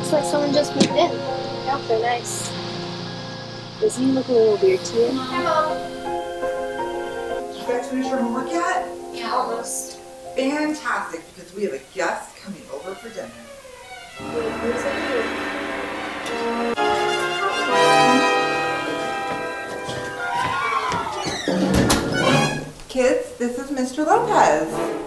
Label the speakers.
Speaker 1: looks like someone just moved in. I hope they're nice. Does he look a little weird to you?
Speaker 2: Hello. Did you guys finish your homework yet?
Speaker 3: Yeah, almost.
Speaker 2: Fantastic, because we have a guest coming over for dinner.
Speaker 1: Wait, who's it?
Speaker 2: Kids, this is Mr. Lopez.